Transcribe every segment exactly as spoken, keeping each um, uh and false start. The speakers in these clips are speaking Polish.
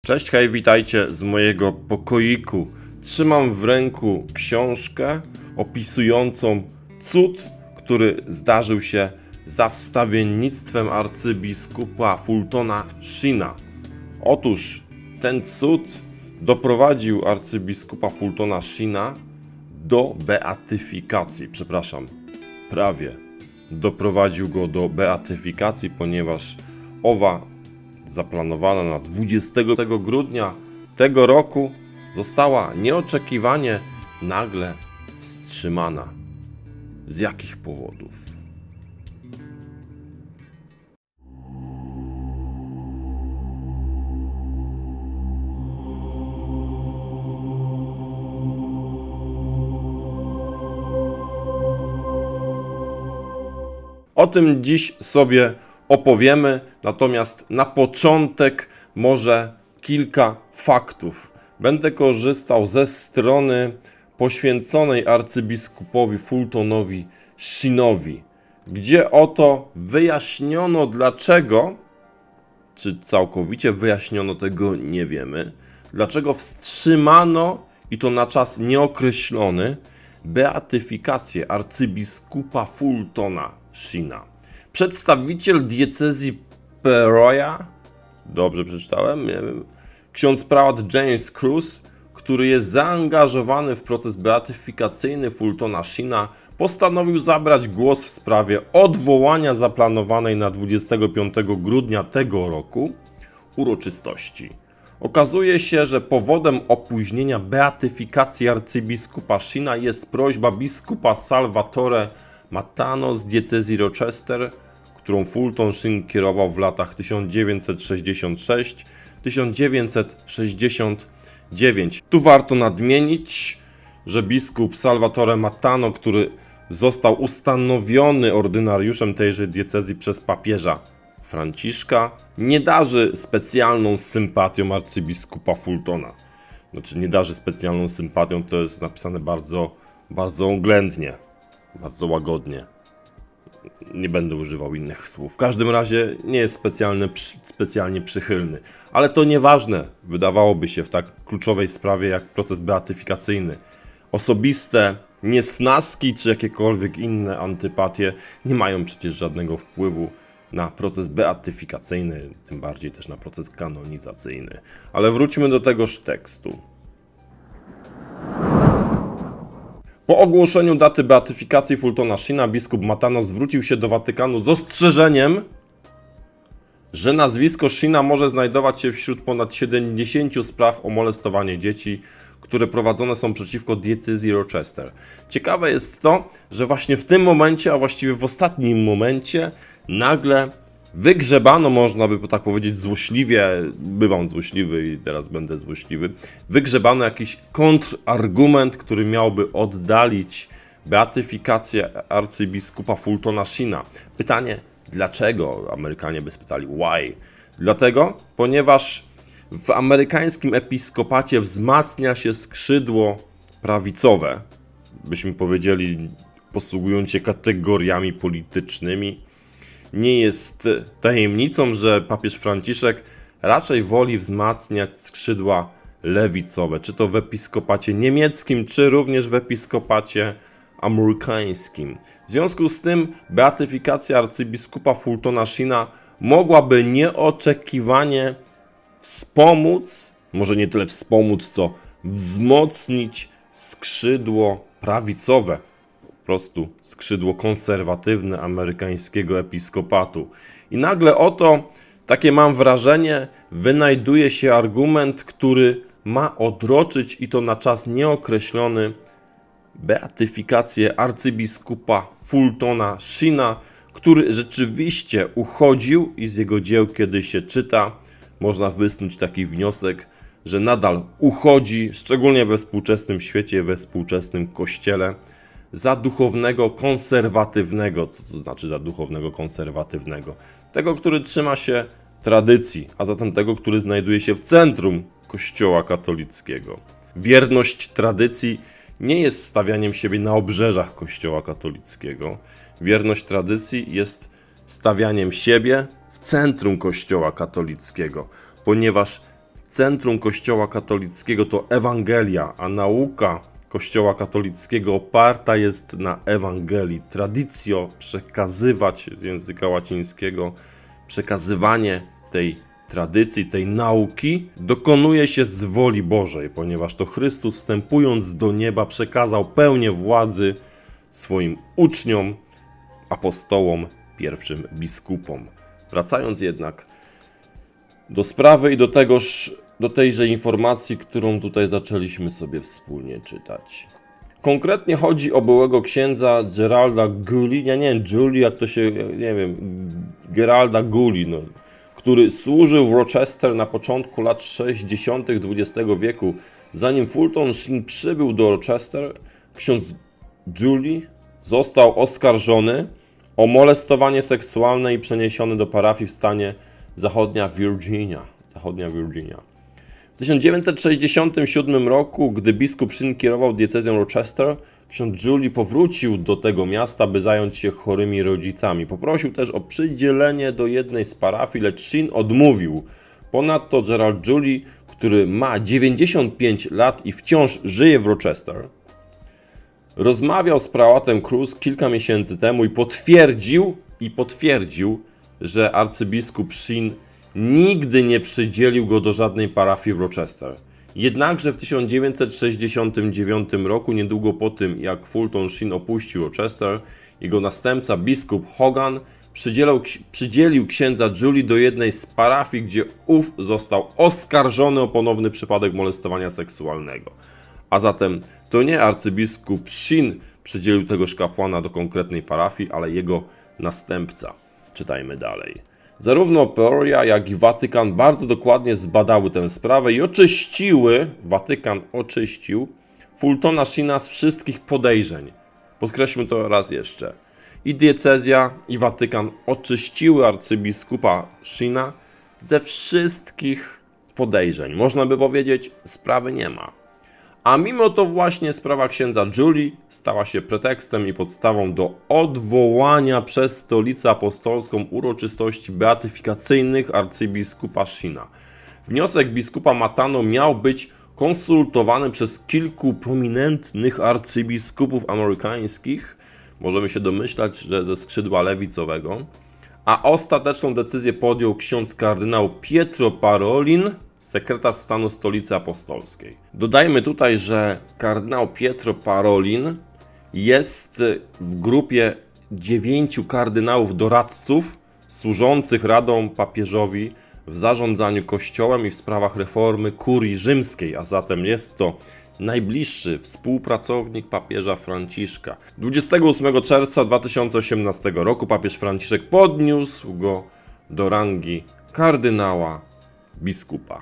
Cześć, hej, witajcie z mojego pokoiku. Trzymam w ręku książkę opisującą cud, który zdarzył się za wstawiennictwem arcybiskupa Fultona Sheena. Otóż ten cud doprowadził arcybiskupa Fultona Sheena do beatyfikacji, przepraszam, prawie doprowadził go do beatyfikacji, ponieważ owa zaplanowana na dwudziestego grudnia tego roku została nieoczekiwanie nagle wstrzymana. Z jakich powodów? O tym dziś sobie opowiemy, natomiast na początek może kilka faktów. Będę korzystał ze strony poświęconej arcybiskupowi Fultonowi Sheenowi, gdzie oto wyjaśniono dlaczego, czy całkowicie wyjaśniono, tego nie wiemy, dlaczego wstrzymano, i to na czas nieokreślony, beatyfikację arcybiskupa Fultona Sheena. Przedstawiciel diecezji Peoria, dobrze przeczytałem, nie wiem, ksiądz prałat James Cruz, który jest zaangażowany w proces beatyfikacyjny Fultona Sheena, postanowił zabrać głos w sprawie odwołania zaplanowanej na dwudziestego piątego grudnia tego roku uroczystości. Okazuje się, że powodem opóźnienia beatyfikacji arcybiskupa Sheena jest prośba biskupa Salvatore Matano z diecezji Rochester, którą Fulton Sheen kierował w latach tysiąc dziewięćset sześćdziesiąt sześć do tysiąc dziewięćset sześćdziesiąt dziewięć. Tu warto nadmienić, że biskup Salvatore Matano, który został ustanowiony ordynariuszem tejże diecezji przez papieża Franciszka, nie darzy specjalną sympatią arcybiskupa Fultona. Znaczy nie darzy specjalną sympatią, to jest napisane bardzo, bardzo oględnie, bardzo łagodnie. Nie będę używał innych słów. W każdym razie nie jest specjalnie, specjalnie przychylny. Ale to nieważne, wydawałoby się, w tak kluczowej sprawie jak proces beatyfikacyjny. Osobiste niesnaski czy jakiekolwiek inne antypatie nie mają przecież żadnego wpływu na proces beatyfikacyjny, tym bardziej też na proces kanonizacyjny. Ale wróćmy do tegoż tekstu. Po ogłoszeniu daty beatyfikacji Fultona Sheena biskup Matano zwrócił się do Watykanu z ostrzeżeniem, że nazwisko Sheena może znajdować się wśród ponad siedemdziesięciu spraw o molestowanie dzieci, które prowadzone są przeciwko diecezji Rochester. Ciekawe jest to, że właśnie w tym momencie, a właściwie w ostatnim momencie, nagle wygrzebano, można by tak powiedzieć złośliwie, bywam złośliwy i teraz będę złośliwy, wygrzebano jakiś kontrargument, który miałby oddalić beatyfikację arcybiskupa Fultona Sheena. Pytanie, dlaczego? Amerykanie by spytali, why? Dlatego, ponieważ w amerykańskim episkopacie wzmacnia się skrzydło prawicowe, byśmy powiedzieli, posługując się kategoriami politycznymi. Nie jest tajemnicą, że papież Franciszek raczej woli wzmacniać skrzydła lewicowe, czy to w episkopacie niemieckim, czy również w episkopacie amerykańskim. W związku z tym beatyfikacja arcybiskupa Fultona Sheena mogłaby nieoczekiwanie wspomóc, może nie tyle wspomóc, co wzmocnić skrzydło prawicowe, po prostu skrzydło konserwatywne amerykańskiego episkopatu. I nagle oto, takie mam wrażenie, wynajduje się argument, który ma odroczyć, i to na czas nieokreślony, beatyfikację arcybiskupa Fultona Sheena, który rzeczywiście uchodził i z jego dzieł, kiedy się czyta, można wysnuć taki wniosek, że nadal uchodzi, szczególnie we współczesnym świecie, we współczesnym kościele, za duchownego konserwatywnego. Co to znaczy za duchownego konserwatywnego? Tego, który trzyma się tradycji, a zatem tego, który znajduje się w centrum Kościoła katolickiego. Wierność tradycji nie jest stawianiem siebie na obrzeżach Kościoła katolickiego. Wierność tradycji jest stawianiem siebie w centrum Kościoła katolickiego, ponieważ centrum Kościoła katolickiego to Ewangelia, a nauka Kościoła katolickiego oparta jest na Ewangelii. Tradicjo, przekazywać z języka łacińskiego, przekazywanie tej tradycji, tej nauki dokonuje się z woli Bożej, ponieważ to Chrystus, wstępując do nieba, przekazał pełnię władzy swoim uczniom, apostołom, pierwszym biskupom. Wracając jednak do sprawy i do tegoż, do tejże informacji, którą tutaj zaczęliśmy sobie wspólnie czytać. Konkretnie chodzi o byłego księdza Geralda Gully, ja nie wiem, Julie, jak to się, nie wiem, Geralda Gully, no, który służył w Rochester na początku lat sześćdziesiątych dwudziestego wieku. Zanim Fulton Sheen przybył do Rochester, ksiądz Julie został oskarżony o molestowanie seksualne i przeniesiony do parafii w stanie zachodnia Virginia. Zachodnia Virginia. W tysiąc dziewięćset sześćdziesiątym siódmym roku, gdy biskup Sheen kierował diecezją Rochester, ksiądz Julie powrócił do tego miasta, by zająć się chorymi rodzicami. Poprosił też o przydzielenie do jednej z parafii, lecz Sheen odmówił. Ponadto Gerald Julie, który ma dziewięćdziesiąt pięć lat i wciąż żyje w Rochester, rozmawiał z prałatem Cruz kilka miesięcy temu i potwierdził, i potwierdził, że arcybiskup Sheen nigdy nie przydzielił go do żadnej parafii w Rochester. Jednakże w tysiąc dziewięćset sześćdziesiątym dziewiątym roku, niedługo po tym jak Fulton Sheen opuścił Rochester, jego następca biskup Hogan przydzielał, przydzielił księdza Julie do jednej z parafii, gdzie ów został oskarżony o ponowny przypadek molestowania seksualnego. A zatem to nie arcybiskup Sheen przydzielił tegoż kapłana do konkretnej parafii, ale jego następca. Czytajmy dalej. Zarówno Peoria, jak i Watykan bardzo dokładnie zbadały tę sprawę i oczyściły, Watykan oczyścił Fultona Sheena z wszystkich podejrzeń. Podkreślmy to raz jeszcze. I diecezja, i Watykan oczyściły arcybiskupa Sheena ze wszystkich podejrzeń. Można by powiedzieć, sprawy nie ma. A mimo to właśnie sprawa księdza Julie stała się pretekstem i podstawą do odwołania przez Stolicę Apostolską uroczystości beatyfikacyjnych arcybiskupa Sheena. Wniosek biskupa Matano miał być konsultowany przez kilku prominentnych arcybiskupów amerykańskich, możemy się domyślać, że ze skrzydła lewicowego, a ostateczną decyzję podjął ksiądz kardynał Pietro Parolin, sekretarz stanu Stolicy Apostolskiej. Dodajmy tutaj, że kardynał Pietro Parolin jest w grupie dziewięciu kardynałów doradców służących radą papieżowi w zarządzaniu kościołem i w sprawach reformy kurii rzymskiej, a zatem jest to najbliższy współpracownik papieża Franciszka. dwudziestego ósmego czerwca dwa tysiące osiemnastego roku papież Franciszek podniósł go do rangi kardynała biskupa.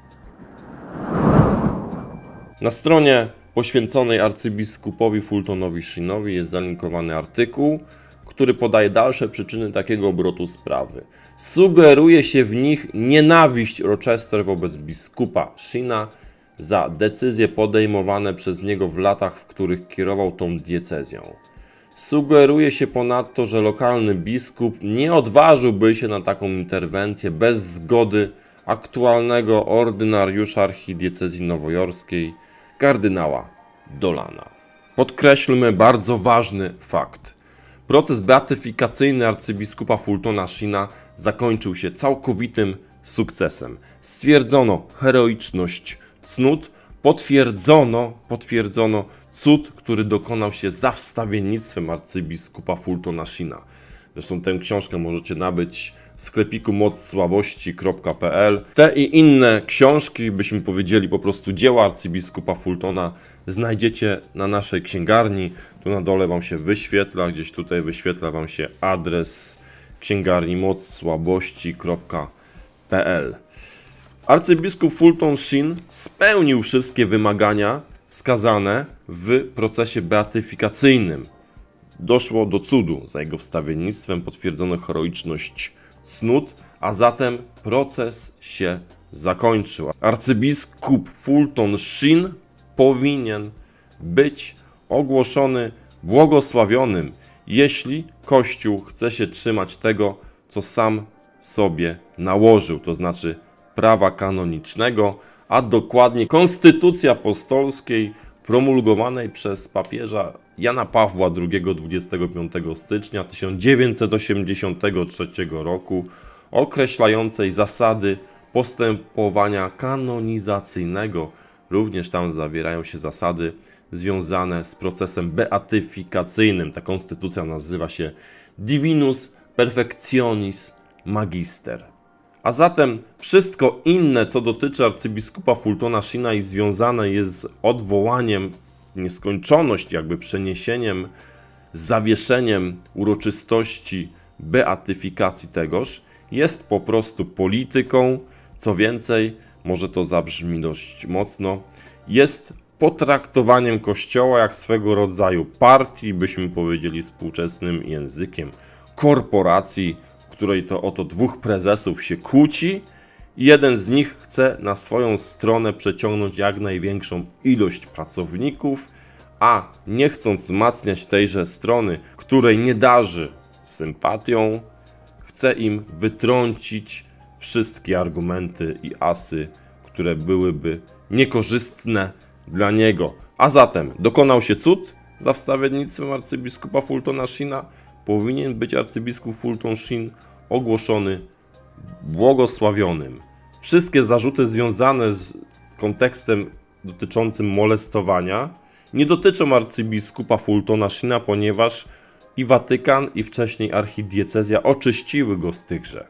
Na stronie poświęconej arcybiskupowi Fultonowi Sheenowi jest zalinkowany artykuł, który podaje dalsze przyczyny takiego obrotu sprawy. Sugeruje się w nich nienawiść Rochester wobec biskupa Sheena za decyzje podejmowane przez niego w latach, w których kierował tą diecezją. Sugeruje się ponadto, że lokalny biskup nie odważyłby się na taką interwencję bez zgody aktualnego ordynariusza archidiecezji nowojorskiej, kardynała Dolana. Podkreślmy bardzo ważny fakt. Proces beatyfikacyjny arcybiskupa Fultona Sheena zakończył się całkowitym sukcesem. Stwierdzono heroiczność cnót, potwierdzono, potwierdzono cud, który dokonał się za wstawiennictwem arcybiskupa Fultona Sheena. Zresztą tę książkę możecie nabyć w sklepiku moc słabości kropka p l. Te i inne książki, byśmy powiedzieli po prostu dzieła arcybiskupa Fultona, znajdziecie na naszej księgarni. Tu na dole Wam się wyświetla, gdzieś tutaj wyświetla Wam się adres księgarni moc słabości kropka p l. Arcybiskup Fulton Sheen spełnił wszystkie wymagania wskazane w procesie beatyfikacyjnym. Doszło do cudu. Za jego wstawiennictwem potwierdzono heroiczność cnót, a zatem proces się zakończył. Arcybiskup Fulton Sheen powinien być ogłoszony błogosławionym, jeśli Kościół chce się trzymać tego, co sam sobie nałożył, to znaczy prawa kanonicznego, a dokładnie Konstytucji Apostolskiej promulgowanej przez papieża Jana Pawła drugiego dwudziestego piątego stycznia tysiąc dziewięćset osiemdziesiątego trzeciego roku, określającej zasady postępowania kanonizacyjnego. Również tam zawierają się zasady związane z procesem beatyfikacyjnym. Ta konstytucja nazywa się Divinus Perfectionis Magister. A zatem wszystko inne, co dotyczy arcybiskupa Fultona Sheena i związane jest z odwołaniem, nieskończoność, jakby przeniesieniem, zawieszeniem uroczystości beatyfikacji tegoż, jest po prostu polityką. Co więcej, może to zabrzmi dość mocno, jest potraktowaniem Kościoła jak swego rodzaju partii, byśmy powiedzieli współczesnym językiem, korporacji, w której to oto dwóch prezesów się kłóci i jeden z nich chce na swoją stronę przeciągnąć jak największą ilość pracowników, a nie chcąc wzmacniać tejże strony, której nie darzy sympatią, chce im wytrącić wszystkie argumenty i asy, które byłyby niekorzystne dla niego. A zatem dokonał się cud za wstawiennictwem arcybiskupa Fultona Sheena. Powinien być arcybiskup Fulton Sheen ogłoszony błogosławionym. Wszystkie zarzuty związane z kontekstem dotyczącym molestowania nie dotyczą arcybiskupa Fultona Sheena, ponieważ i Watykan, i wcześniej archidiecezja oczyściły go z tychże.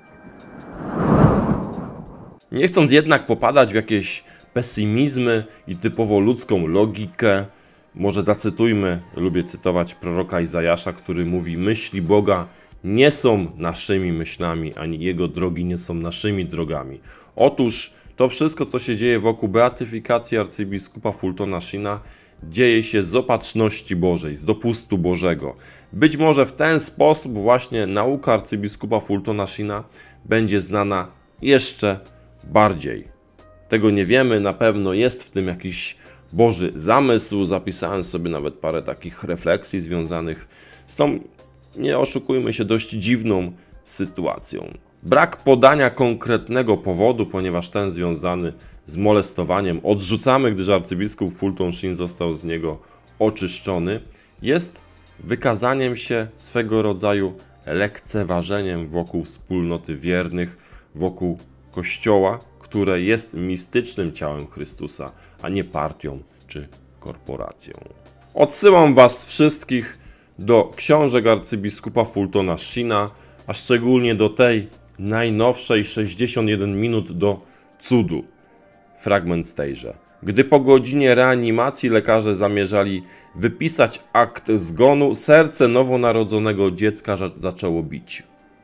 Nie chcąc jednak popadać w jakieś pesymizmy i typowo ludzką logikę, może zacytujmy, lubię cytować proroka Izajasza, który mówi: myśli Boga nie są naszymi myślami, ani Jego drogi nie są naszymi drogami. Otóż to wszystko, co się dzieje wokół beatyfikacji arcybiskupa Fultona Sheena, dzieje się z opatrzności Bożej, z dopustu Bożego. Być może w ten sposób właśnie nauka arcybiskupa Fultona Sheena będzie znana jeszcze bardziej. Tego nie wiemy, na pewno jest w tym jakiś Boży zamysł. Zapisałem sobie nawet parę takich refleksji związanych z tą, nie oszukujmy się, dość dziwną sytuacją. Brak podania konkretnego powodu, ponieważ ten związany z molestowaniem odrzucamy, gdyż arcybiskup Fulton Sheen został z niego oczyszczony, jest wykazaniem się swego rodzaju lekceważeniem wokół wspólnoty wiernych, wokół Kościoła, które jest mistycznym ciałem Chrystusa, a nie partią czy korporacją. Odsyłam Was wszystkich do książek arcybiskupa Fultona Sheena, a szczególnie do tej najnowszej, sześćdziesiąt jeden minut do cudu. Fragment z tejże. Gdy po godzinie reanimacji lekarze zamierzali wypisać akt zgonu, serce nowonarodzonego dziecka zaczęło bić.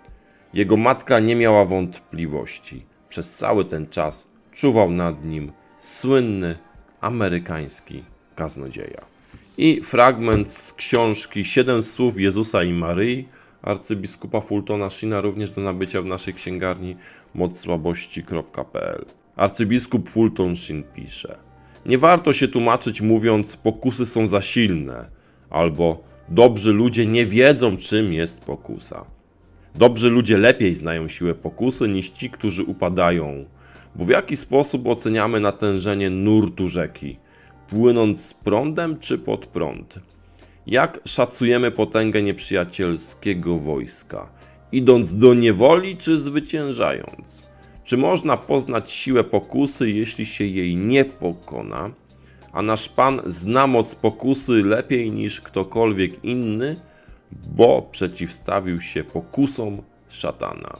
Jego matka nie miała wątpliwości. Przez cały ten czas czuwał nad nim słynny amerykański kaznodzieja. I fragment z książki Siedem słów Jezusa i Maryi arcybiskupa Fultona Sheena, również do nabycia w naszej księgarni moc słabości kropka p l. Arcybiskup Fulton Sheen pisze: nie warto się tłumaczyć mówiąc, pokusy są za silne, albo dobrzy ludzie nie wiedzą, czym jest pokusa. Dobrzy ludzie lepiej znają siłę pokusy niż ci, którzy upadają, bo w jaki sposób oceniamy natężenie nurtu rzeki? Płynąc z prądem czy pod prąd? Jak szacujemy potęgę nieprzyjacielskiego wojska? Idąc do niewoli czy zwyciężając? Czy można poznać siłę pokusy, jeśli się jej nie pokona? A nasz Pan zna moc pokusy lepiej niż ktokolwiek inny, bo przeciwstawił się pokusom szatana.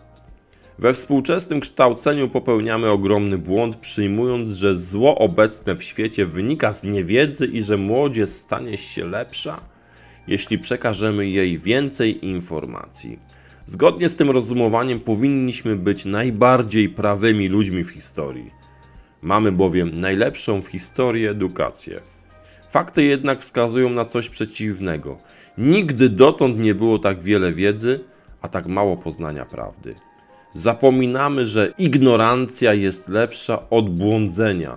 We współczesnym kształceniu popełniamy ogromny błąd, przyjmując, że zło obecne w świecie wynika z niewiedzy i że młodzież stanie się lepsza, jeśli przekażemy jej więcej informacji. Zgodnie z tym rozumowaniem powinniśmy być najbardziej prawymi ludźmi w historii. Mamy bowiem najlepszą w historii edukację. Fakty jednak wskazują na coś przeciwnego. Nigdy dotąd nie było tak wiele wiedzy, a tak mało poznania prawdy. Zapominamy, że ignorancja jest lepsza od błądzenia,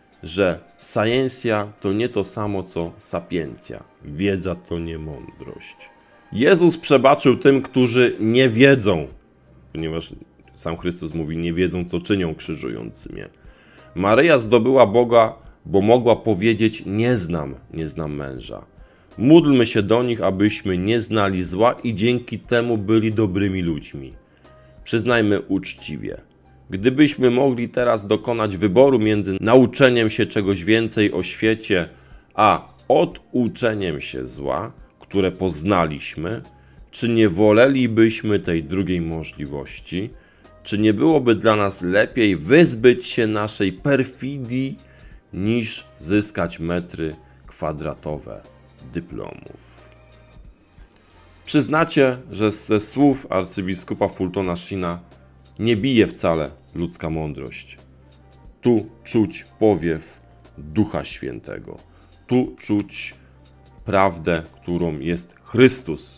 że scientia to nie to samo co sapientia, wiedza to nie mądrość. Jezus przebaczył tym, którzy nie wiedzą, ponieważ Sam Chrystus mówi, nie wiedzą, co czynią, krzyżujący mnie. Maryja zdobyła Boga, bo mogła powiedzieć, nie znam, nie znam męża. Módlmy się do nich, abyśmy nie znali zła i dzięki temu byli dobrymi ludźmi. Przyznajmy uczciwie. Gdybyśmy mogli teraz dokonać wyboru między nauczeniem się czegoś więcej o świecie, a oduczeniem się zła, które poznaliśmy, czy nie wolelibyśmy tej drugiej możliwości? Czy nie byłoby dla nas lepiej wyzbyć się naszej perfidii, niż zyskać metry kwadratowe dyplomów? Przyznacie, że ze słów arcybiskupa Fultona Sheena nie bije wcale ludzka mądrość. Tu czuć powiew Ducha Świętego. Tu czuć prawdę, którą jest Chrystus.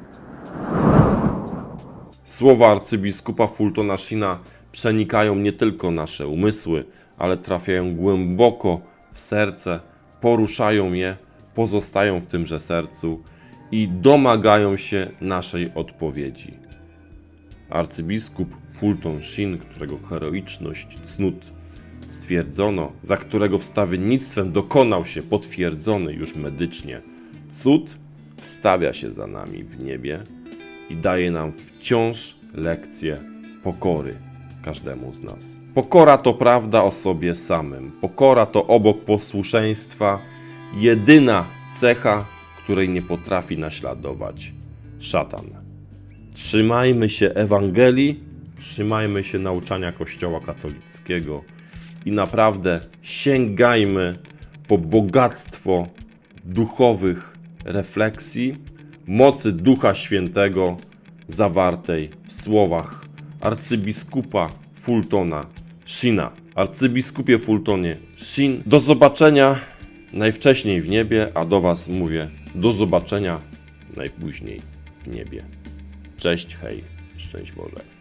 Słowa arcybiskupa Fultona Sheena przenikają nie tylko nasze umysły, ale trafiają głęboko w serce, poruszają je, pozostają w tymże sercu i domagają się naszej odpowiedzi. Arcybiskup Fulton Sheen, którego heroiczność, cnót stwierdzono, za którego wstawiennictwem dokonał się potwierdzony już medycznie cud, wstawia się za nami w niebie i daje nam wciąż lekcję pokory każdemu z nas. Pokora to prawda o sobie samym. Pokora to obok posłuszeństwa jedyna cecha, której nie potrafi naśladować szatan. Trzymajmy się Ewangelii, trzymajmy się nauczania Kościoła katolickiego i naprawdę sięgajmy po bogactwo duchowych refleksji, mocy Ducha Świętego zawartej w słowach arcybiskupa Fultona Sheena. Arcybiskupie Fultonie Sheen, do zobaczenia najwcześniej w niebie, a do Was mówię do zobaczenia najpóźniej w niebie. Cześć, hej, szczęść Boże.